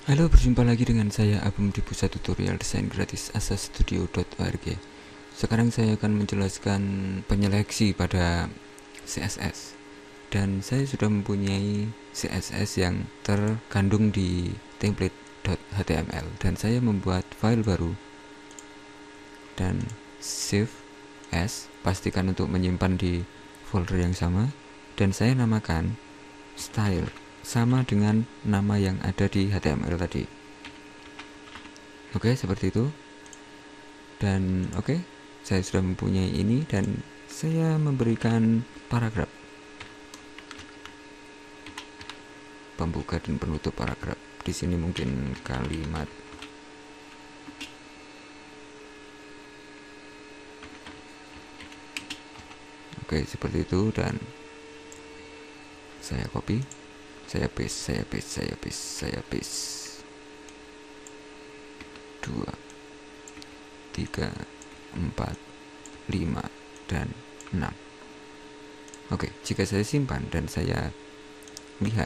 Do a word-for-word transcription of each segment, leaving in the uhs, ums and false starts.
Halo, berjumpa lagi dengan saya Abum di pusat tutorial desain gratis asastudio dot org. Sekarang saya akan menjelaskan penyeleksi pada C S S. Dan saya sudah mempunyai C S S yang terkandung di template.html. Dan saya membuat file baru. Dan save as, pastikan untuk menyimpan di folder yang sama. Dan saya namakan style, sama dengan nama yang ada di H T M L tadi. Oke, seperti itu. Dan oke, saya sudah mempunyai ini dan saya memberikan paragraf, pembuka dan penutup paragraf. Di sini mungkin kalimat. Oke, seperti itu. Dan saya copy, saya paste, saya paste, saya paste, saya paste. Dua, tiga, empat, lima, dan enam. Oke, jika saya simpan dan saya lihat,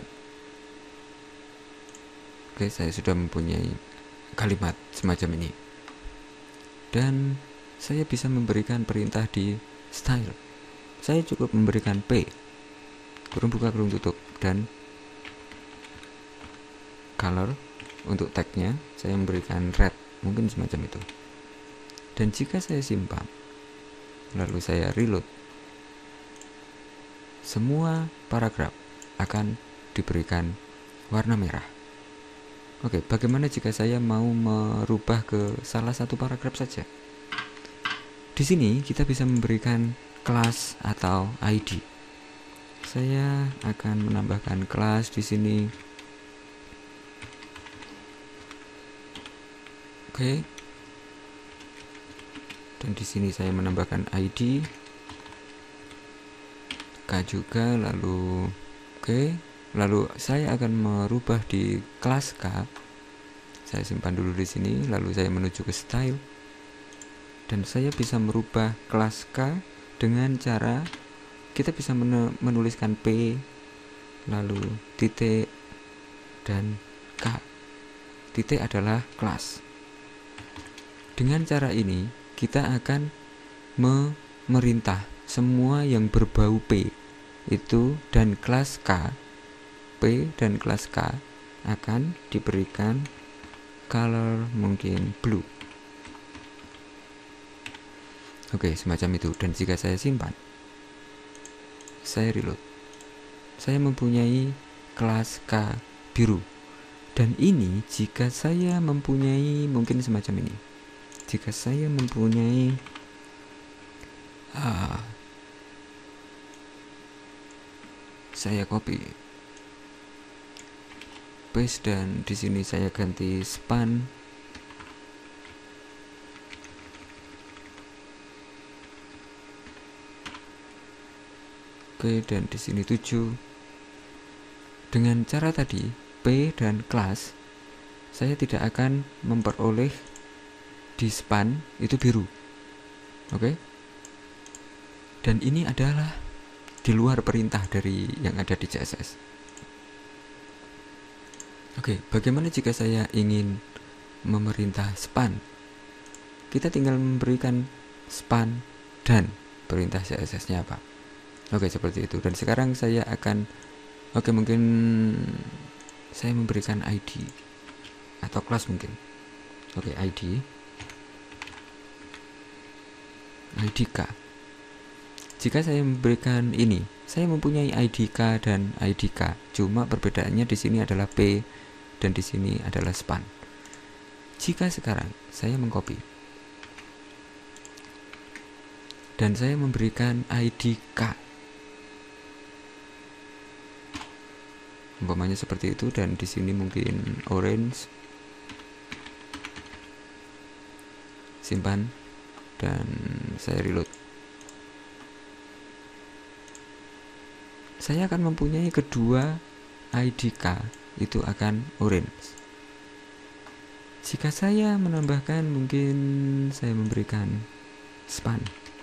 oke, saya sudah mempunyai kalimat semacam ini. Dan saya bisa memberikan perintah di style. Saya cukup memberikan P, kurung buka kurung tutup, dan color untuk tagnya saya memberikan red, mungkin semacam itu. Dan jika saya simpan lalu saya reload, semua paragraf akan diberikan warna merah. Oke, bagaimana jika saya mau merubah ke salah satu paragraf saja? Di sini kita bisa memberikan kelas atau I D. Saya akan menambahkan kelas di sini. Oke. Dan di sini saya menambahkan I D, K juga, lalu oke. Lalu saya akan merubah di kelas K. Saya simpan dulu di sini, lalu saya menuju ke style. Dan saya bisa merubah kelas K dengan cara kita bisa menuliskan P, lalu titik, dan K. Titik adalah kelas. Dengan cara ini kita akan memerintah semua yang berbau P itu dan kelas K, P dan kelas K akan diberikan color mungkin blue. Oke, semacam itu. Dan jika saya simpan, saya reload, saya mempunyai kelas K biru. Dan ini jika saya mempunyai mungkin semacam ini. Jika saya mempunyai ah, saya copy, paste, dan di sini saya ganti span. Oke, dan di sini tujuh. Dengan cara tadi, P dan kelas, saya tidak akan memperoleh di span itu biru. Oke. Dan ini adalah di luar perintah dari yang ada di C S S. Oke, bagaimana jika saya ingin memerintah span? Kita tinggal memberikan span dan perintah C S S-nya apa. Oke, seperti itu. Dan sekarang saya akan, oke, mungkin saya memberikan I D atau kelas mungkin. Oke, I D, I D K. Jika saya memberikan ini, saya mempunyai I D K dan I D K. Cuma perbedaannya di sini adalah P dan di sini adalah span. Jika sekarang saya mengcopy dan saya memberikan I D K, umpamanya seperti itu, dan di sini mungkin orange, simpan, dan saya reload. Saya akan mempunyai kedua I D K itu akan orange. Jika saya menambahkan, mungkin saya memberikan span,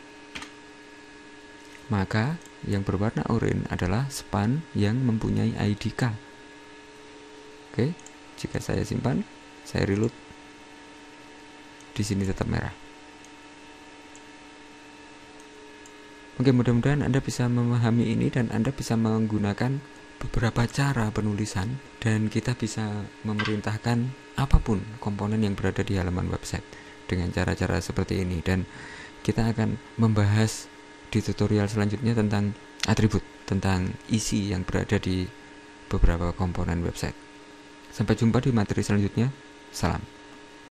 maka yang berwarna oranye adalah span yang mempunyai I D K. Oke, Jika saya simpan, saya reload, di sini tetap merah. Oke, mudah-mudahan Anda bisa memahami ini dan Anda bisa menggunakan beberapa cara penulisan, dan kita bisa memerintahkan apapun komponen yang berada di halaman website dengan cara-cara seperti ini. Dan kita akan membahas di tutorial selanjutnya tentang atribut, tentang isi yang berada di beberapa komponen website. Sampai jumpa di materi selanjutnya. Salam.